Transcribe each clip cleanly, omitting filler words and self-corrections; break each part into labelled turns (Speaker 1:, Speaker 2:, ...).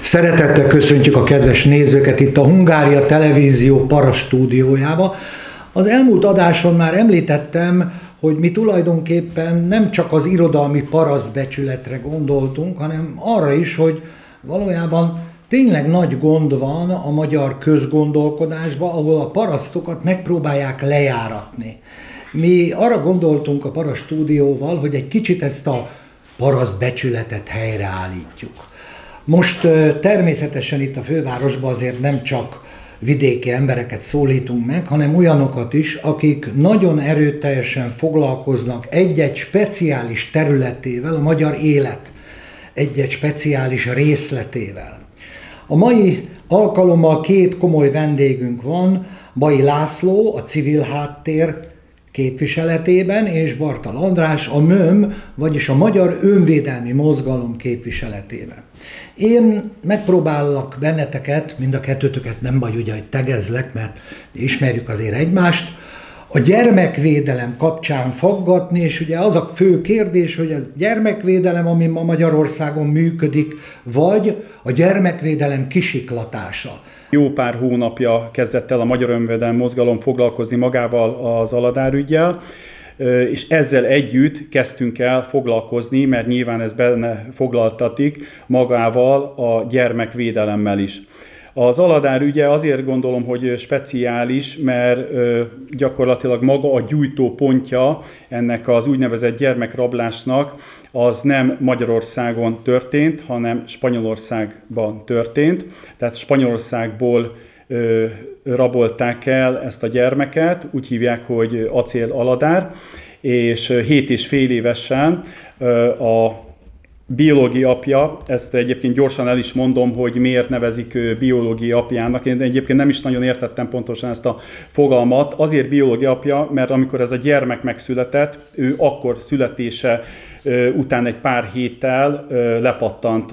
Speaker 1: Szeretettel köszöntjük a kedves nézőket itt a Hungária Televízió parastúdiójába. Az elmúlt adáson már említettem, hogy mi tulajdonképpen nem csak az irodalmi parasztbecsületre gondoltunk, hanem arra is, hogy valójában tényleg nagy gond van a magyar közgondolkodásban, ahol a parasztokat megpróbálják lejáratni. Mi arra gondoltunk a parastúdióval, hogy egy kicsit ezt a parasztbecsületet helyreállítjuk. Most természetesen itt a fővárosban azért nem csak vidéki embereket szólítunk meg, hanem olyanokat is, akik nagyon erőteljesen foglalkoznak egy-egy speciális területével, a magyar élet egy-egy speciális részletével. A mai alkalommal két komoly vendégünk van, Bai László a Civil Háttér képviseletében, és Bartal András a MÖM, vagyis a Magyar Önvédelmi Mozgalom képviseletében. Én megpróbálok benneteket, mind a kettőtöket nem baj ugye, hogy tegezlek, mert ismerjük azért egymást, a gyermekvédelem kapcsán faggatni, és ugye az a fő kérdés, hogy a gyermekvédelem, ami ma Magyarországon működik, vagy a gyermekvédelem kisiklatása.
Speaker 2: Jó pár hónapja kezdett el a Magyar Önvédelmi Mozgalom foglalkozni magával az Aladár üggyel, és ezzel együtt kezdtünk el foglalkozni, mert nyilván ez benne foglaltatik magával a gyermekvédelemmel is. Az Aladár ügye azért gondolom, hogy speciális, mert gyakorlatilag maga a gyújtópontja ennek az úgynevezett gyermekrablásnak az nem Magyarországon történt, hanem Spanyolországban történt. Tehát Spanyolországból rabolták el ezt a gyermeket, úgy hívják, hogy Acél Aladár, és 7,5 évesen a biológiai apja, ezt egyébként gyorsan el is mondom, hogy miért nevezik biológiai apjának. Én egyébként nem is nagyon értettem pontosan ezt a fogalmat. Azért biológiai apja, mert amikor ez a gyermek megszületett, ő akkor születése után egy pár héttel lepattant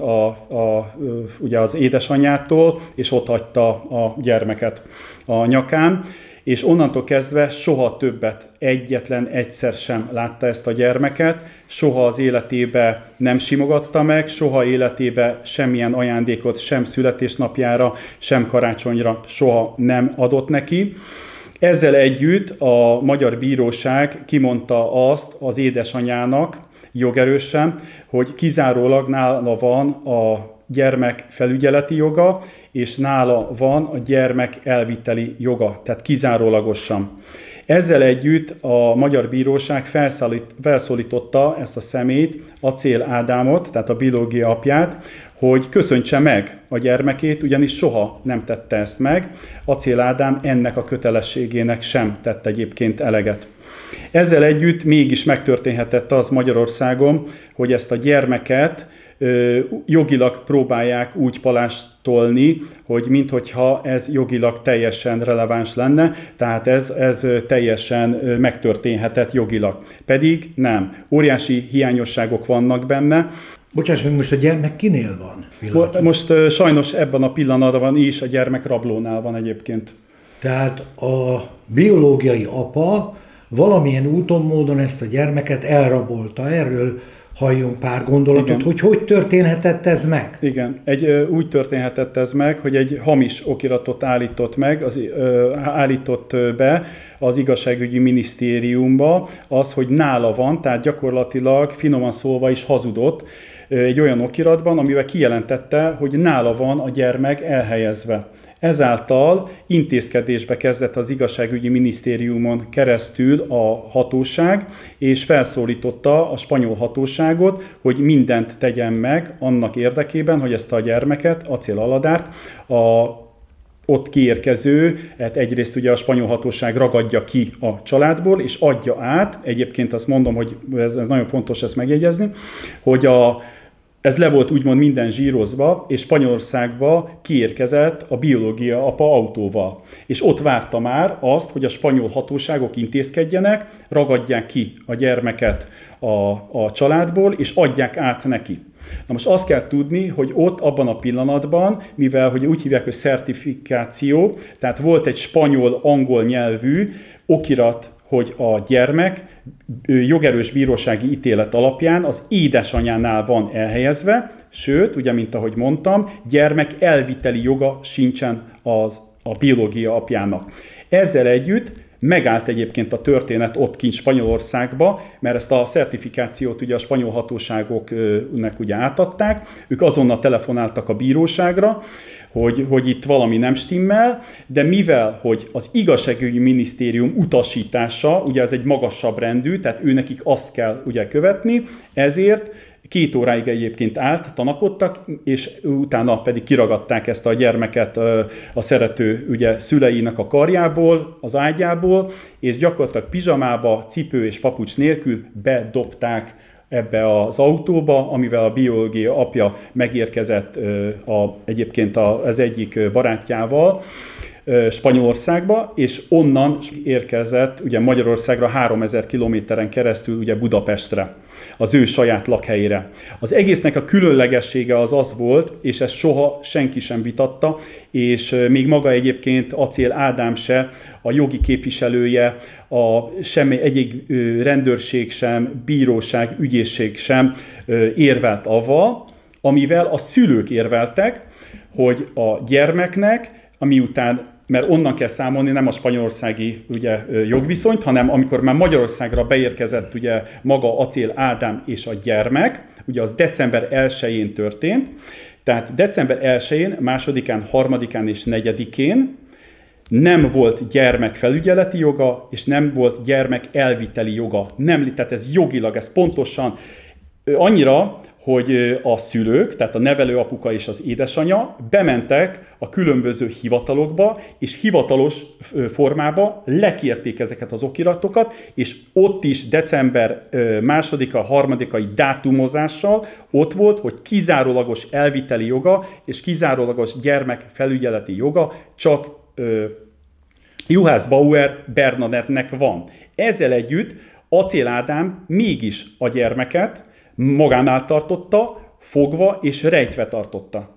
Speaker 2: ugye az édesanyjától, és ott hagyta a gyermeket a nyakán, és onnantól kezdve soha többet, egyetlen egyszer sem látta ezt a gyermeket, soha az életébe nem simogatta meg, soha életébe semmilyen ajándékot, sem születésnapjára, sem karácsonyra soha nem adott neki. Ezzel együtt a magyar bíróság kimondta azt az édesanyának jogerősen, hogy kizárólag nála van a gyermek felügyeleti joga, és nála van a gyermek elviteli joga, tehát kizárólagosan. Ezzel együtt a magyar bíróság felszólította ezt a személyt, Acél Ádámot, tehát a biológiai apját, hogy köszöntse meg a gyermekét, ugyanis soha nem tette ezt meg. Acél Ádám ennek a kötelességének sem tett egyébként eleget. Ezzel együtt mégis megtörténhetett az Magyarországon, hogy ezt a gyermeket jogilag próbálják úgy palástolni, hogy minthogyha ez jogilag teljesen releváns lenne, tehát ez teljesen megtörténhetett jogilag. Pedig nem. Óriási hiányosságok vannak benne.
Speaker 1: Bocsáss meg, most a gyermek kinél van?
Speaker 2: Most sajnos ebben a pillanatban is a gyermek rablónál van egyébként.
Speaker 1: Tehát a biológiai apa valamilyen úton, módon ezt a gyermeket elrabolta. Erről halljunk pár gondolatot, igen. Hogy történhetett ez meg?
Speaker 2: Igen, úgy történhetett ez meg, hogy egy hamis okiratot állított be az igazságügyi minisztériumba, az, hogy nála van, tehát gyakorlatilag finoman szólva is hazudott egy olyan okiratban, amivel kijelentette, hogy nála van a gyermek elhelyezve. Ezáltal intézkedésbe kezdett az igazságügyi minisztériumon keresztül a hatóság, és felszólította a spanyol hatóságot, hogy mindent tegyen meg annak érdekében, hogy ezt a gyermeket, Acél Aladárt, ott kiérkező, hát egyrészt ugye a spanyol hatóság ragadja ki a családból, és adja át, egyébként azt mondom, hogy ez nagyon fontos ezt megjegyezni, hogy ez le volt úgymond minden zsírozva, és Spanyolországba kiérkezett a biológia apa autóval. És ott várta már azt, hogy a spanyol hatóságok intézkedjenek, ragadják ki a gyermeket a családból, és adják át neki. Na most azt kell tudni, hogy ott abban a pillanatban, mivel hogy úgy hívják, hogy szertifikáció, tehát volt egy spanyol-angol nyelvű okirat hogy a gyermek jogerős bírósági ítélet alapján az édesanyánál van elhelyezve, sőt, ugye, mint ahogy mondtam, gyermek elviteli joga sincsen a biológia apjának. Ezzel együtt megállt egyébként a történet ott kint Spanyolországba, mert ezt a szertifikációt ugye a spanyol hatóságoknak ugye átadták, ők azonnal telefonáltak a bíróságra, hogy itt valami nem stimmel, de mivel, hogy az igazságügyi minisztérium utasítása, ugye ez egy magasabb rendű, tehát őnekik azt kell ugye követni, ezért 2 óráig egyébként tanakodtak, és utána pedig kiragadták ezt a gyermeket a szerető ugye, szüleinek a karjából, az ágyából, és gyakorlatilag pizsamába, cipő és papucs nélkül bedobták ebbe az autóba, amivel a biológia apja megérkezett egyébként az egyik barátjával Spanyolországba, és onnan érkezett ugye Magyarországra 3000 kilométeren keresztül ugye Budapestre, az ő saját lakhelyére. Az egésznek a különlegessége az volt, és ezt soha senki sem vitatta, és még maga egyébként Acél Ádám se, a jogi képviselője, semmi egyik rendőrség sem, bíróság, ügyészség sem érvelt avval, amivel a szülők érveltek, hogy a gyermeknek, amiután, mert onnan kell számolni nem a spanyolországi ugye, jogviszonyt, hanem amikor már Magyarországra beérkezett ugye, maga Acél Ádám és a gyermek, ugye az december 1-én történt, tehát december 1-én, 2-án, 3-án és 4-én nem volt gyermek felügyeleti joga, és nem volt gyermek elviteli joga. Nem, tehát ez jogilag, ez pontosan annyira, hogy a szülők, tehát a nevelőapuka és az édesanyja bementek a különböző hivatalokba, és hivatalos formába lekérték ezeket az okiratokat, és ott is december 2-a, 3-ai dátumozással ott volt, hogy kizárólagos elviteli joga és kizárólagos gyermekfelügyeleti joga csak Juhász Bauer Bernadettnek van. Ezzel együtt Acél Ádám mégis a gyermeket magánál tartotta, fogva és rejtve tartotta.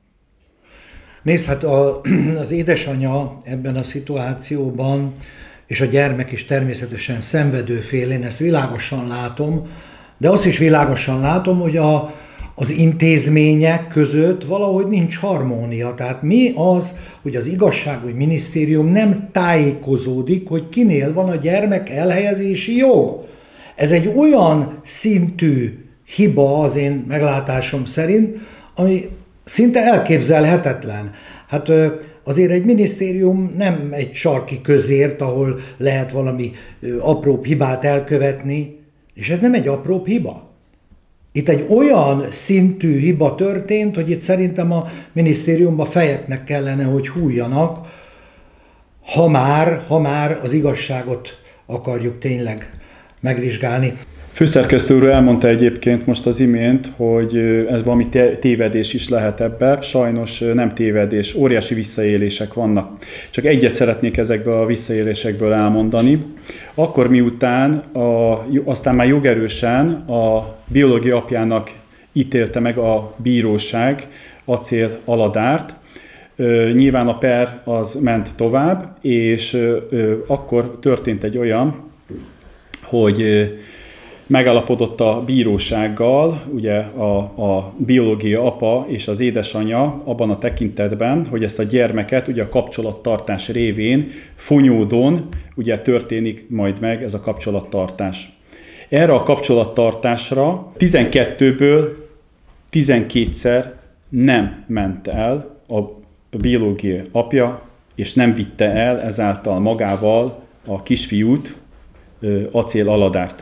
Speaker 1: Nézd, hát az édesanyja ebben a szituációban, és a gyermek is természetesen szenvedő fél, én ezt világosan látom, de azt is világosan látom, hogy az intézmények között valahogy nincs harmónia. Tehát mi az, hogy az igazságügyi minisztérium nem tájékozódik, hogy kinél van a gyermek elhelyezési jog. Ez egy olyan szintű hiba az én meglátásom szerint, ami szinte elképzelhetetlen. Hát azért egy minisztérium nem egy sarki közért, ahol lehet valami apróbb hibát elkövetni, és ez nem egy apróbb hiba. Itt egy olyan szintű hiba történt, hogy itt szerintem a minisztériumban fejeknek kellene, hogy hújjanak, ha már az igazságot akarjuk tényleg megvizsgálni.
Speaker 2: Főszerkesztő úr elmondta egyébként most az imént, hogy ez valami tévedés is lehet ebbe. Sajnos nem tévedés, óriási visszaélések vannak. Csak egyet szeretnék ezekből a visszaélésekből elmondani. Akkor miután aztán már jogerősen a biológia apjának ítélte meg a bíróság Acél Aladárt, nyilván a per az ment tovább, és akkor történt egy olyan, hogy megállapodott a bírósággal, ugye a biológia apa és az édesanyja abban a tekintetben, hogy ezt a gyermeket ugye a kapcsolattartás révén Fonyódon ugye történik majd meg ez a kapcsolattartás. Erre a kapcsolattartásra 12-ből 12-szer nem ment el a biológia apja, és nem vitte el ezáltal magával a kisfiút, Acél Aladárt.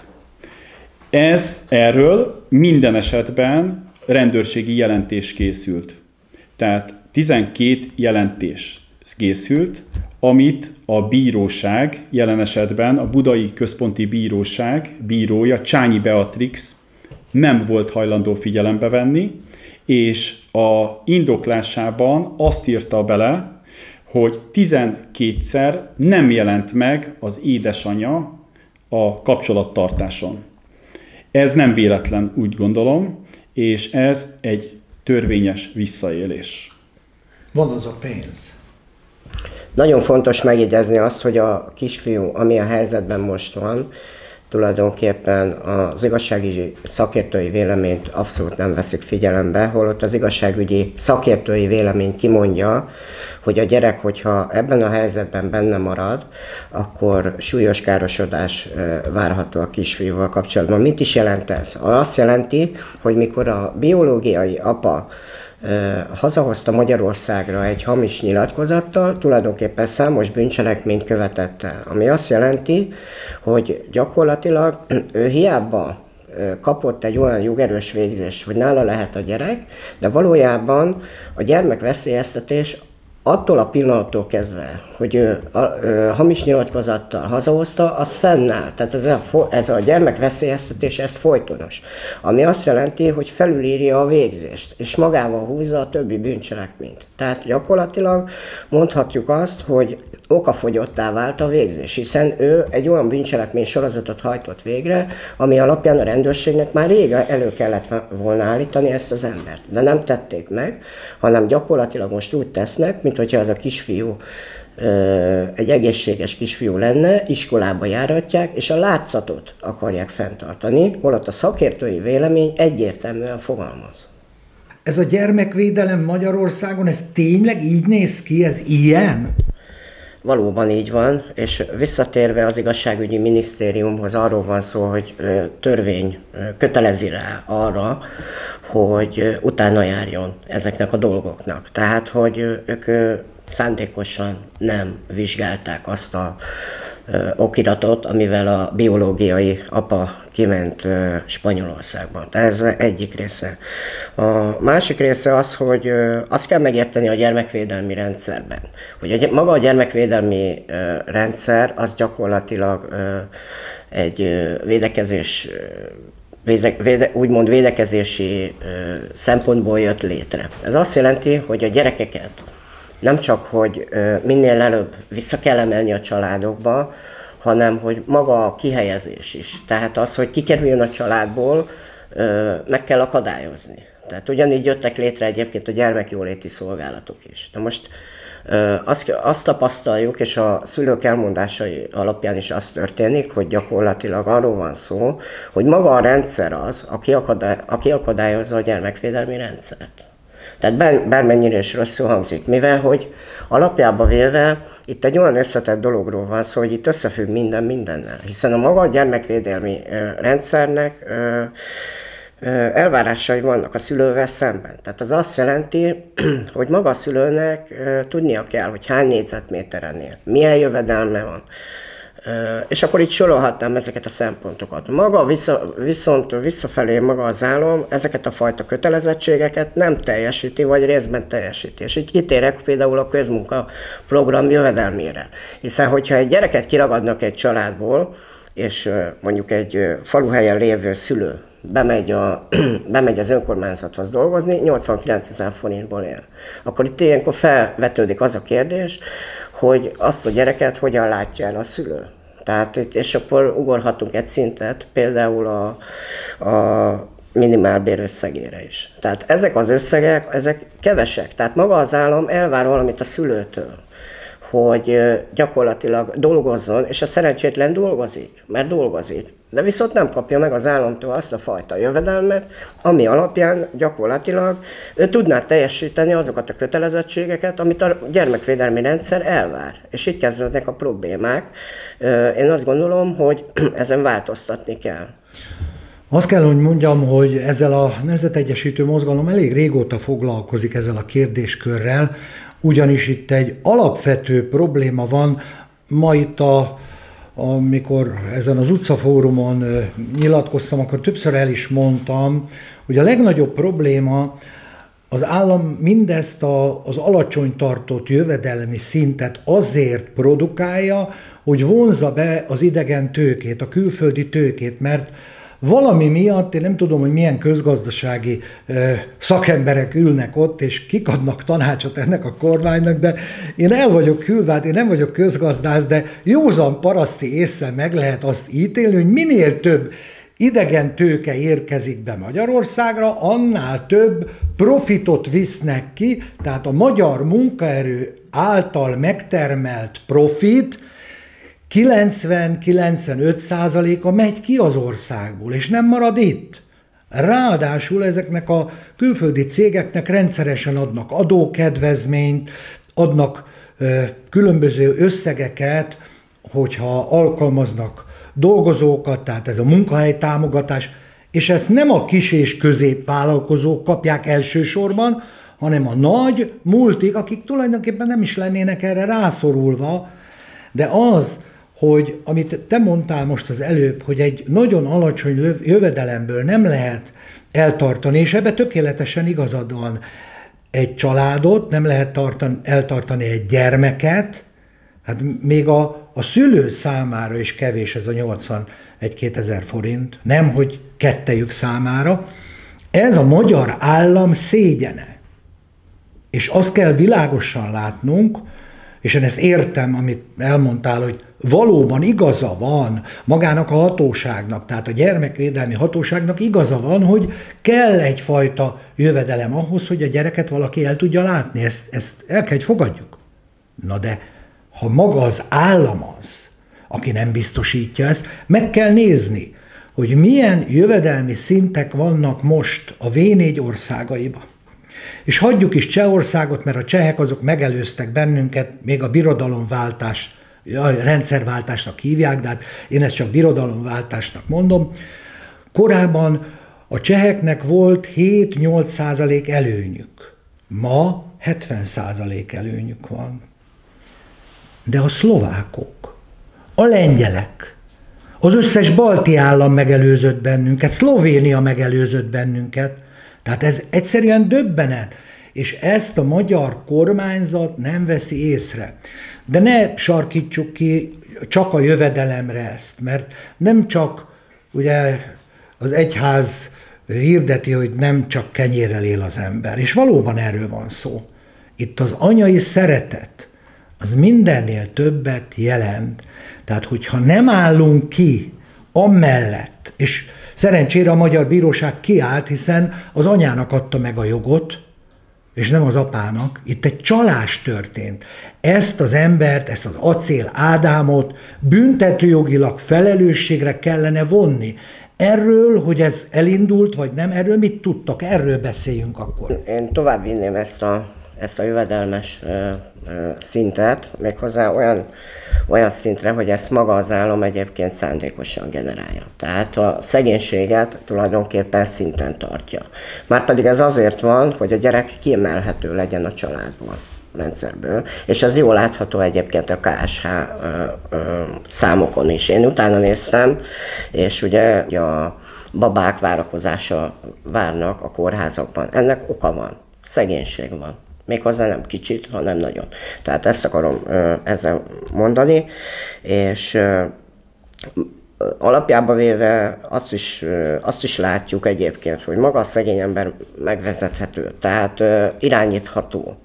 Speaker 2: Erről minden esetben rendőrségi jelentés készült. Tehát 12 jelentés készült, amit a bíróság, jelen esetben a Budai Központi Bíróság bírója, Csányi Beatrix nem volt hajlandó figyelembe venni, és a indoklásában azt írta bele, hogy 12-szer nem jelent meg az édesanyja a kapcsolattartáson. Ez nem véletlen, úgy gondolom, és ez egy törvényes visszaélés.
Speaker 1: Van az a pénz.
Speaker 3: Nagyon fontos megjegyezni azt, hogy a kisfiú, ami a helyzetben most van, tulajdonképpen az igazságügyi szakértői véleményt abszolút nem veszik figyelembe, holott az igazságügyi szakértői vélemény kimondja, hogy a gyerek, hogyha ebben a helyzetben benne marad, akkor súlyos károsodás várható a kisfiúval kapcsolatban. Mit is jelent ez? Azt jelenti, hogy mikor a biológiai apa hazahozta Magyarországra egy hamis nyilatkozattal, tulajdonképpen számos bűncselekményt követett el. Ami azt jelenti, hogy gyakorlatilag ő hiába kapott egy olyan jogerős végzést, hogy nála lehet a gyerek, de valójában a gyermekveszélyeztetés attól a pillanattól kezdve, hogy ő hamis nyilatkozattal hazahozta, az fennáll. Tehát ez a gyermekveszélyeztetés, ez folytonos. Ami azt jelenti, hogy felülírja a végzést, és magával húzza a többi bűncselekményt. Tehát gyakorlatilag mondhatjuk azt, hogy okafogyottá vált a végzés, hiszen ő egy olyan bűncselekmény sorozatot hajtott végre, ami alapján a rendőrségnek már régen elő kellett volna állítani ezt az embert. De nem tették meg, hanem gyakorlatilag most úgy tesznek, mint hogyha ez a kisfiú egy egészséges kisfiú lenne, iskolába járatják, és a látszatot akarják fenntartani, holott a szakértői vélemény egyértelműen fogalmaz.
Speaker 1: Ez a gyermekvédelem Magyarországon, ez tényleg így néz ki, ez ilyen?
Speaker 3: Valóban így van, és visszatérve az igazságügyi minisztériumhoz, arról van szó, hogy törvény kötelezi rá arra, hogy utána járjon ezeknek a dolgoknak. Tehát, hogy ők szándékosan nem vizsgálták azt a okiratot, amivel a biológiai apa kiment Spanyolországban. Tehát ez egyik része. A másik része az, hogy azt kell megérteni a gyermekvédelmi rendszerben, hogy maga a gyermekvédelmi rendszer az gyakorlatilag egy úgymond védekezési szempontból jött létre. Ez azt jelenti, hogy a gyerekeket nem csak, hogy minél előbb vissza kell emelni a családokba, hanem hogy maga a kihelyezés is. Tehát az, hogy kikerüljön a családból, meg kell akadályozni. Tehát ugyanígy jöttek létre egyébként a gyermekjóléti szolgálatok is. De most azt tapasztaljuk, és a szülők elmondásai alapján is az történik, hogy gyakorlatilag arról van szó, hogy maga a rendszer az, aki akadályozza a gyermekvédelmi rendszert. Tehát bármennyire is rosszul hangzik, mivel hogy alapjába véve itt egy olyan összetett dologról van szó, hogy itt összefügg minden mindennel. Hiszen a maga a gyermekvédelmi rendszernek elvárásai vannak a szülővel szemben. Tehát az azt jelenti, hogy maga a szülőnek tudnia kell, hogy hány négyzetméteren él, milyen jövedelme van. És akkor itt sorolhatnám ezeket a szempontokat. Maga viszont visszafelé maga az állam ezeket a fajta kötelezettségeket nem teljesíti, vagy részben teljesíti. És így kitérek például a közmunkaprogram jövedelmére. Hiszen, hogyha egy gyereket kiragadnak egy családból, és mondjuk egy faluhelyen lévő szülő bemegy az önkormányzathoz dolgozni, 89 000 forintból él. Akkor itt ilyenkor felvetődik az a kérdés, hogy azt a gyereket hogyan látja el a szülő. Tehát, és akkor ugorhatunk egy szintet, például a minimálbér összegére is. Tehát ezek az összegek, ezek kevesek. Tehát maga az állam elvár valamit a szülőtől, hogy gyakorlatilag dolgozzon, és a szerencsétlen dolgozik, mert dolgozik. De viszont nem kapja meg az államtól azt a fajta jövedelmet, ami alapján gyakorlatilag ő tudná teljesíteni azokat a kötelezettségeket, amit a gyermekvédelmi rendszer elvár. És így kezdődnek a problémák. Én azt gondolom, hogy ezen változtatni kell.
Speaker 1: Azt kell, hogy mondjam, hogy ezzel a nemzetegyesítő mozgalom elég régóta foglalkozik ezzel a kérdéskörrel, ugyanis itt egy alapvető probléma van. Ma itt amikor ezen az utcafórumon nyilatkoztam, akkor többször el is mondtam, hogy a legnagyobb probléma az állam mindezt az alacsony tartott jövedelmi szintet azért produkálja, hogy vonzza be az idegen tőkét, a külföldi tőkét, mert valami miatt, én nem tudom, hogy milyen közgazdasági szakemberek ülnek ott, és kik adnak tanácsot ennek a kormánynak, de én el vagyok küldve, hát én nem vagyok közgazdász, de józan paraszti ésszel meg lehet azt ítélni, hogy minél több idegen tőke érkezik be Magyarországra, annál több profitot visznek ki, tehát a magyar munkaerő által megtermelt profit 90-95%-a megy ki az országból, és nem marad itt. Ráadásul ezeknek a külföldi cégeknek rendszeresen adnak adókedvezményt, adnak különböző összegeket, hogyha alkalmaznak dolgozókat, tehát ez a munkahelytámogatás, és ezt nem a kis és középvállalkozók kapják elsősorban, hanem a nagy multik, akik tulajdonképpen nem is lennének erre rászorulva, de az, hogy amit te mondtál most az előbb, hogy egy nagyon alacsony jövedelemből nem lehet eltartani, és ebbe tökéletesen igazad van, egy családot, nem lehet eltartani egy gyermeket, hát még a szülő számára is kevés ez a 81-2 ezer forint, nemhogy kettejük számára. Ez a magyar állam szégyene. És azt kell világosan látnunk, és én ezt értem, amit elmondtál, hogy valóban igaza van magának a hatóságnak, tehát a gyermekvédelmi hatóságnak igaza van, hogy kell egyfajta jövedelem ahhoz, hogy a gyereket valaki el tudja látni. Ezt el kell, hogy fogadjuk. Na de ha maga az állam az, aki nem biztosítja ezt, meg kell nézni, hogy milyen jövedelmi szintek vannak most a V4 országaiban. És hagyjuk is Csehországot, mert a csehek azok megelőztek bennünket, még a birodalomváltás, a rendszerváltásnak hívják, de hát én ezt csak birodalomváltásnak mondom. Korábban a cseheknek volt 7-8% előnyük. Ma 70% előnyük van. De a szlovákok, a lengyelek, az összes balti állam megelőzött bennünket, Szlovénia megelőzött bennünket, tehát ez egyszerűen döbbenet, és ezt a magyar kormányzat nem veszi észre. De ne sarkítsuk ki csak a jövedelemre ezt, mert nem csak ugye az egyház hirdeti, hogy nem csak kenyérrel él az ember, és valóban erről van szó. Itt az anyai szeretet, az mindennél többet jelent. Tehát, hogyha nem állunk ki amellett, és szerencsére a magyar bíróság kiállt, hiszen az anyának adta meg a jogot, és nem az apának. Itt egy csalás történt. Ezt az embert, ezt az Acél Ádámot büntetőjogilag felelősségre kellene vonni. Erről, hogy ez elindult, vagy nem, erről mit tudtak? Erről beszéljünk akkor.
Speaker 3: Én tovább vinném ezt a jövedelmes szintet, méghozzá olyan szintre, hogy ezt maga az állam egyébként szándékosan generálja. Tehát a szegénységet tulajdonképpen szinten tartja. Márpedig ez azért van, hogy a gyerek kiemelhető legyen a családból, a rendszerből, és ez jól látható egyébként a KSH számokon is. Én utána néztem, és ugye a babák várakozása várnak a kórházakban. Ennek oka van, szegénység van. Méghozzá nem kicsit, hanem nagyon. Tehát ezt akarom ezzel mondani, és alapjában véve azt is látjuk egyébként, hogy maga a szegény ember megvezethető, tehát irányítható.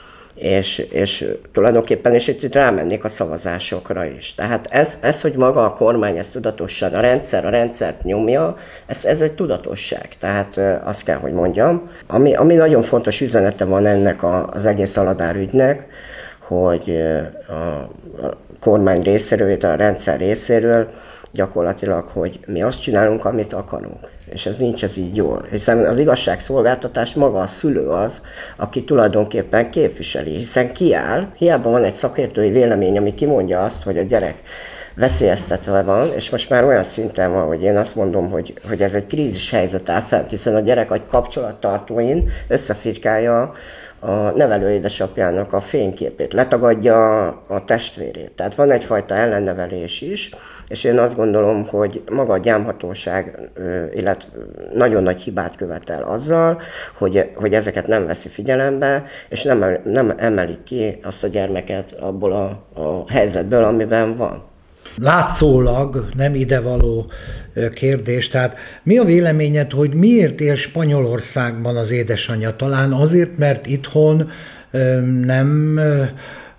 Speaker 3: És tulajdonképpen, és itt rámennék a szavazásokra is. Tehát ez, hogy maga a kormány ezt tudatosan, a rendszert nyomja, ez egy tudatosság. Tehát azt kell, hogy mondjam. Ami nagyon fontos üzenete van ennek az egész Aladár ügynek, hogy a kormány részéről, a rendszer részéről gyakorlatilag, hogy mi azt csinálunk, amit akarunk. És ez nincs ez így jól. Hiszen az igazságszolgáltatás maga a szülő az, aki tulajdonképpen képviseli, hiszen kiáll, hiába van egy szakértői vélemény, ami kimondja azt, hogy a gyerek veszélyeztetve van, és most már olyan szinten van, hogy én azt mondom, hogy ez egy krízis helyzet áll fent, hiszen a gyerek egy kapcsolattartóin összefirkálja a nevelő édesapjának a fényképét, letagadja a testvérét. Tehát van egyfajta ellennevelés is, és én azt gondolom, hogy maga a gyámhatóság illetve nagyon nagy hibát követel azzal, hogy ezeket nem veszi figyelembe, és nem emelik ki azt a gyermeket abból a helyzetből, amiben van.
Speaker 1: Látszólag nem idevaló kérdés, tehát mi a véleményed, hogy miért él Spanyolországban az édesanyja? Talán azért, mert itthon nem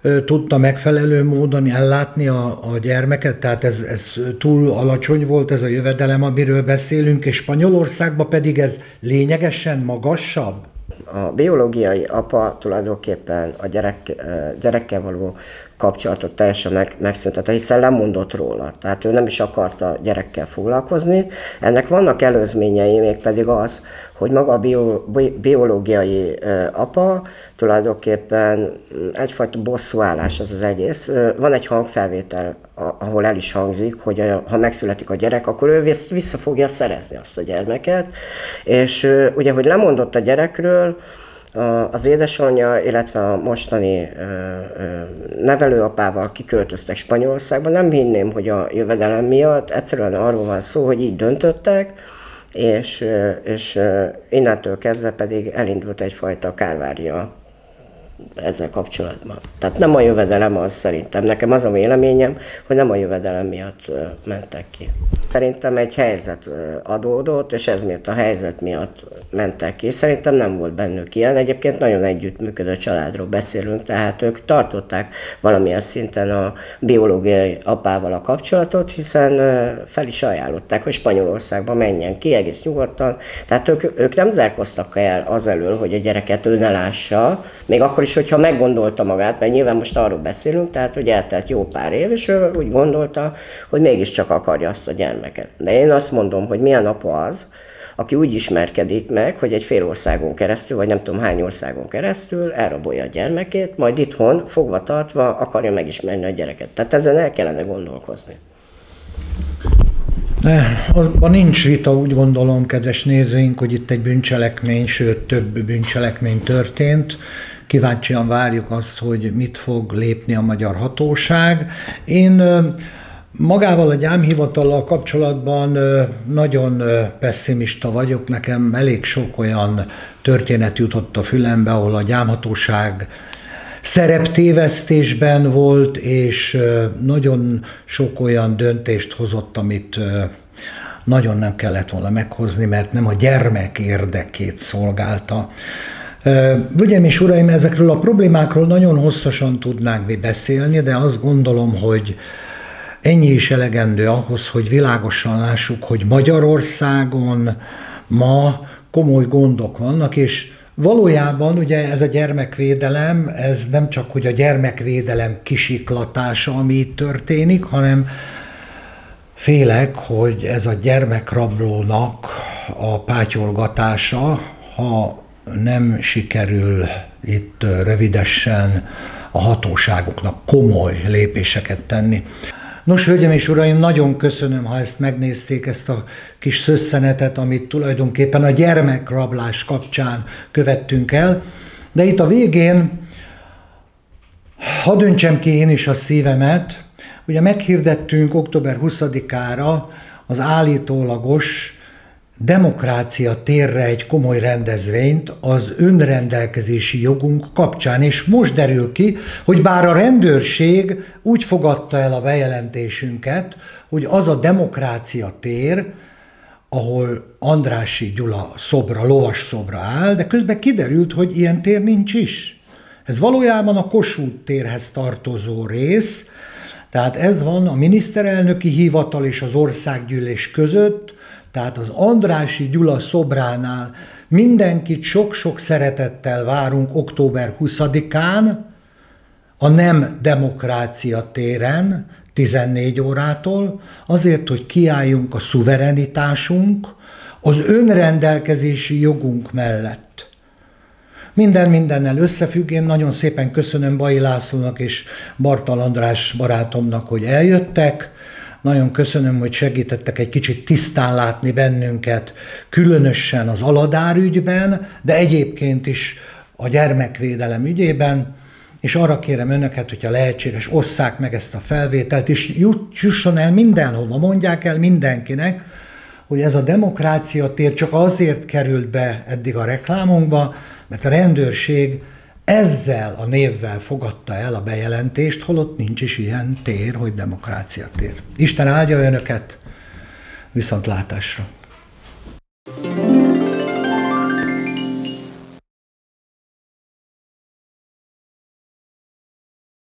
Speaker 1: tudta megfelelő módon ellátni a gyermeket, tehát ez túl alacsony volt ez a jövedelem, amiről beszélünk, és Spanyolországban pedig ez lényegesen magasabb?
Speaker 3: A biológiai apa tulajdonképpen a gyerekkel való kapcsolatot teljesen megszüntette, hiszen lemondott róla. Tehát ő nem is akarta gyerekkel foglalkozni. Ennek vannak előzményei, mégpedig az, hogy maga a biológiai apa tulajdonképpen egyfajta bosszúállás az egész. Van egy hangfelvétel, ahol el is hangzik, hogy ha megszületik a gyerek, akkor ő vissza fogja szerezni azt a gyermeket. És ugye, hogy lemondott a gyerekről, az édesanyja, illetve a mostani nevelőapával kiköltöztek Spanyolországba. Nem hinném, hogy a jövedelem miatt, egyszerűen arról van szó, hogy így döntöttek, és innentől kezdve pedig elindult egyfajta kárvária ezzel kapcsolatban. Tehát nem a jövedelem az szerintem. Nekem az a véleményem, hogy nem a jövedelem miatt mentek ki. Szerintem egy helyzet adódott, és ez miatt a helyzet miatt mentek ki. Szerintem nem volt bennük ilyen. Egyébként nagyon együttműködő családról beszélünk, tehát ők tartották valamilyen szinten a biológiai apával a kapcsolatot, hiszen fel is ajánlották, hogy Spanyolországba menjen ki egész nyugodtan. Tehát ők nem zárkoztak el azelől, hogy a gyereket ő ne lássa, még akkor is, hogyha meggondolta magát, mert nyilván most arról beszélünk, tehát hogy eltelt jó pár év, és ő úgy gondolta, hogy mégiscsak akarja azt a gyermeket. De én azt mondom, hogy milyen apa az, aki úgy ismerkedik meg, hogy egy fél országon keresztül, vagy nem tudom hány országon keresztül elrabolja a gyermekét, majd itthon fogva tartva akarja megismerni a gyereket. Tehát ezen el kellene gondolkozni.
Speaker 1: Abban nincs vita, úgy gondolom, kedves nézőink, hogy itt egy bűncselekmény, sőt több bűncselekmény történt. Kíváncsian várjuk azt, hogy mit fog lépni a magyar hatóság. Én magával a gyámhivatallal kapcsolatban nagyon pesszimista vagyok. Nekem elég sok olyan történet jutott a fülembe, ahol a gyámhatóság szereptévesztésben volt, és nagyon sok olyan döntést hozott, amit nagyon nem kellett volna meghozni, mert nem a gyermek érdekét szolgálta. Hölgyeim és uraim, ezekről a problémákról nagyon hosszasan tudnánk mi beszélni, de azt gondolom, hogy ennyi is elegendő ahhoz, hogy világosan lássuk, hogy Magyarországon ma komoly gondok vannak, és valójában ugye ez a gyermekvédelem, ez nem csak hogy a gyermekvédelem kisiklatása, ami itt történik, hanem félek, hogy ez a gyermekrablónak a pátyolgatása, ha nem sikerül itt rövidesen a hatóságoknak komoly lépéseket tenni. Nos, hölgyeim és uraim, nagyon köszönöm, ha ezt megnézték, ezt a kis szösszenetet, amit tulajdonképpen a gyermekrablás kapcsán követtünk el. De itt a végén hadd öntsem ki én is a szívemet. Ugye meghirdettünk október 20-ára az állítólagos demokrácia térre egy komoly rendezvényt az önrendelkezési jogunk kapcsán, és most derül ki, hogy bár a rendőrség úgy fogadta el a bejelentésünket, hogy az a demokrácia tér, ahol Andrássy Gyula szobra, lovas szobra áll, de közben kiderült, hogy ilyen tér nincs is. Ez valójában a Kossuth térhez tartozó rész, tehát ez van a miniszterelnöki hivatal és az országgyűlés között, tehát az Andrássy Gyula szobránál mindenkit sok-sok szeretettel várunk október 20-án, a Nem Demokrácia téren, 14 órától, azért, hogy kiálljunk a szuverenitásunk, az önrendelkezési jogunk mellett. Minden mindennel összefügg. Én nagyon szépen köszönöm Bai Lászlónak és Bartal András barátomnak, hogy eljöttek. Nagyon köszönöm, hogy segítettek egy kicsit tisztán látni bennünket, különösen az Aladár ügyben, de egyébként is a gyermekvédelem ügyében, és arra kérem önöket, hogyha lehetséges, osszák meg ezt a felvételt, és jusson el mindenhova, mondják el mindenkinek, hogy ez a demokrácia tér csak azért került be eddig a reklámunkba, mert a rendőrség ezzel a névvel fogadta el a bejelentést, holott nincs is ilyen tér, hogy demokrácia tér. Isten áldja önöket, viszontlátásra!